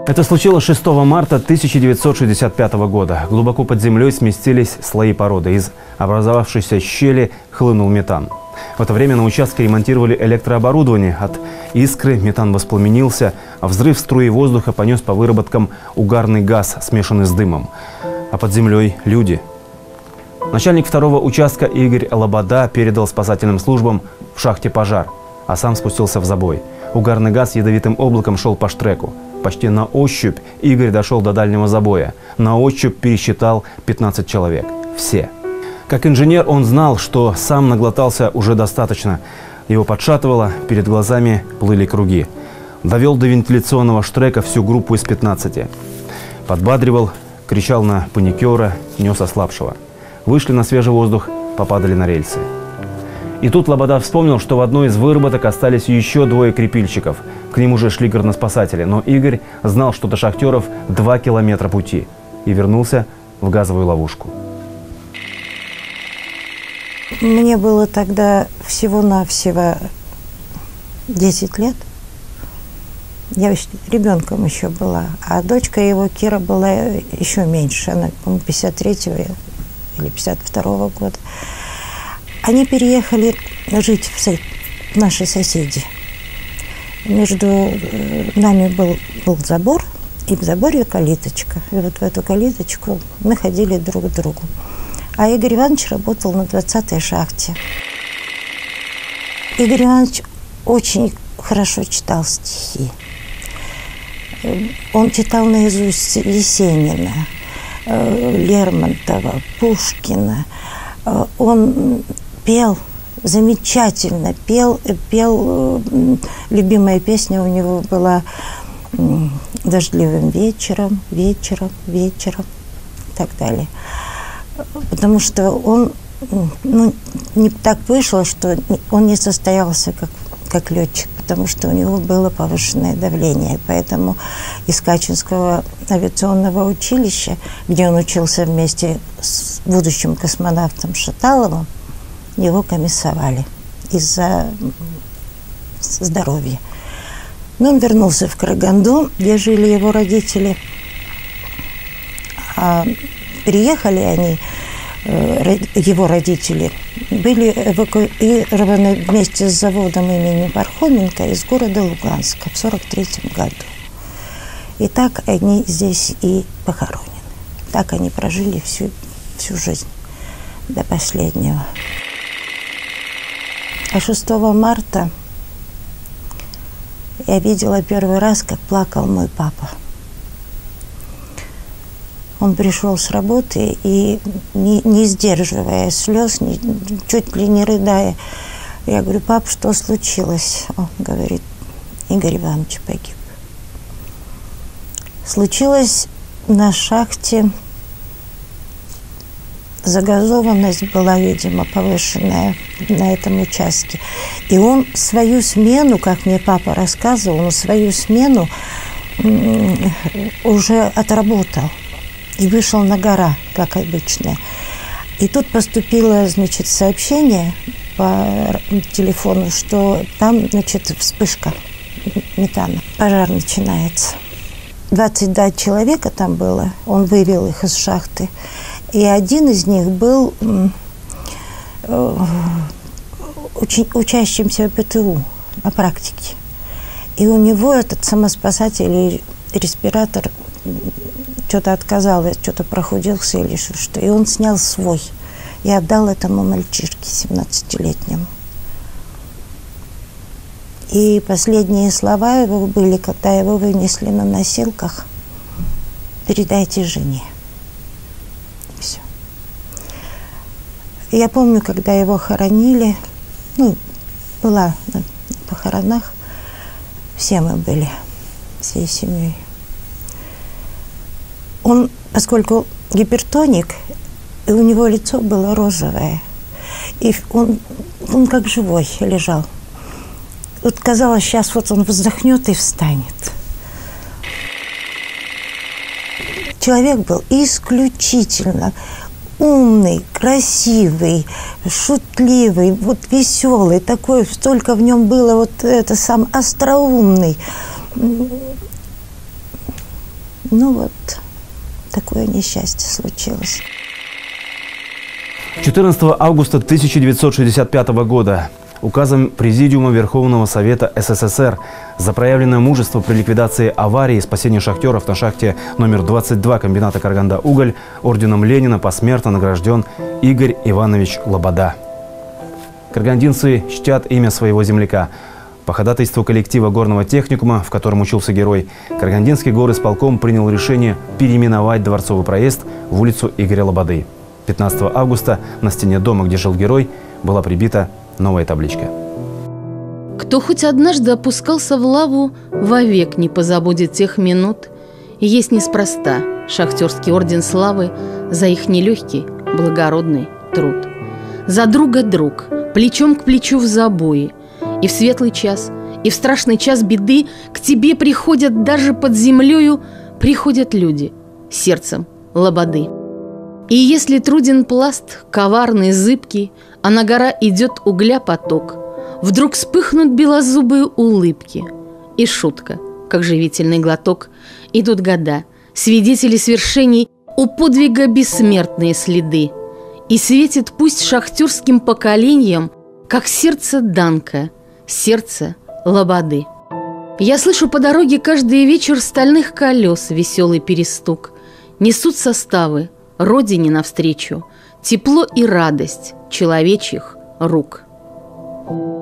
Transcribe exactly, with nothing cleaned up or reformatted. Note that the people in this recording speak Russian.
Это случилось шестого марта тысяча девятьсот шестьдесят пятого года. Глубоко под землей сместились слои породы. Из образовавшейся щели хлынул метан. В это время на участке ремонтировали электрооборудование. От искры метан воспламенился, а взрыв струи воздуха понес по выработкам угарный газ, смешанный с дымом. А под землей люди. Начальник второго участка Игорь Лобода передал спасательным службам в шахте пожар, а сам спустился в забой. Угарный газ ядовитым облаком шел по штреку. Почти на ощупь Игорь дошел до дальнего забоя. На ощупь пересчитал пятнадцать человек. Все. Как инженер он знал, что сам наглотался уже достаточно. Его подшатывало, перед глазами плыли круги. Довел до вентиляционного штрека всю группу из пятнадцати. Подбадривал, кричал на паникера, нес ослабшего. Вышли на свежий воздух, попадали на рельсы. И тут Лобода вспомнил, что в одной из выработок остались еще двое крепильщиков. К ним уже шли горноспасатели. Но Игорь знал, что до шахтеров два километра пути. И вернулся в газовую ловушку. Мне было тогда всего-навсего десять лет. Я ребенком еще была. А дочка его, Кира, была еще меньше. Она, по-моему, пятьдесят третьего или пятьдесят второго года. Они переехали жить в наши соседи. Между нами был, был забор, и в заборе калиточка. И вот в эту калиточку мы ходили друг к другу. А Игорь Иванович работал на двадцатой шахте. Игорь Иванович очень хорошо читал стихи. Он читал наизусть Есенина, Лермонтова, Пушкина. Он пел, замечательно пел. пел. Любимая песня у него была «Дождливым вечером, вечером, вечером» и так далее. Потому что он, ну, не так вышло, что он не состоялся как, как летчик, потому что у него было повышенное давление. Поэтому из Качинского авиационного училища, где он учился вместе с будущим космонавтом Шаталовым, его комиссовали из-за здоровья. Но он вернулся в Караганду, где жили его родители. А приехали они, его родители, были эвакуированы вместе с заводом имени Пархоменко из города Луганска в сорок третьем году. И так они здесь и похоронены. Так они прожили всю, всю жизнь до последнего. А шестого марта я видела первый раз, как плакал мой папа. Он пришел с работы и, не, не сдерживая слез, не, чуть ли не рыдая, я говорю: пап, что случилось? Он говорит: Игорь Иванович погиб. Случилось на шахте, загазованность была, видимо, повышенная на этом участке. И он свою смену, как мне папа рассказывал, он свою смену уже отработал. И вышел на гора, как обычно. И тут поступило, значит, сообщение по телефону, что там, значит, вспышка метана. Пожар начинается. двадцать два человека там было, он вывел их из шахты. И один из них был э, учи, учащимся ПТУ на практике. И у него этот самоспасатель, респиратор, что-то отказалось, что-то прохудился или что-то. И он снял свой и отдал этому мальчишке семнадцатилетнему. И последние слова его были, когда его вынесли на носилках: передайте жене. Все. Я помню, когда его хоронили, ну, была на похоронах, все мы были, всей семьей. Он, поскольку гипертоник, и у него лицо было розовое, и он, он как живой лежал. Вот казалось, сейчас вот он вздохнет и встанет. Человек был исключительно умный, красивый, шутливый, вот веселый, такой, столько в нем было вот это сам остроумный. Ну вот, такое несчастье случилось. четырнадцатого августа тысяча девятьсот шестьдесят пятого года указом Президиума Верховного Совета СССР за проявленное мужество при ликвидации аварии и спасении шахтеров на шахте номер двадцать два комбината «Караганда-Уголь» орденом Ленина посмертно награжден Игорь Иванович Лобода. Карагандинцы чтят имя своего земляка. По ходатайству коллектива горного техникума, в котором учился герой, Карагандинский горисполком принял решение переименовать Дворцовый проезд в улицу Игоря Лободы. пятнадцатого августа на стене дома, где жил герой, была прибита новая табличка. Кто хоть однажды опускался в лаву, вовек не позабудет тех минут. И есть неспроста шахтерский орден славы за их нелегкий, благородный труд. За друга друг, плечом к плечу в забое. И в светлый час, и в страшный час беды к тебе приходят даже под землею, приходят люди сердцем Лободы. И если труден пласт, коварный, зыбкий, а на гора идет угля поток, вдруг вспыхнут белозубые улыбки. И шутка, как живительный глоток. Идут года, свидетели свершений, у подвига бессмертные следы. И светит пусть шахтерским поколениям, как сердце Данка, сердце Лободы. Я слышу по дороге каждый вечер стальных колес веселый перестук. Несут составы родине навстречу, тепло и радость человечьих рук.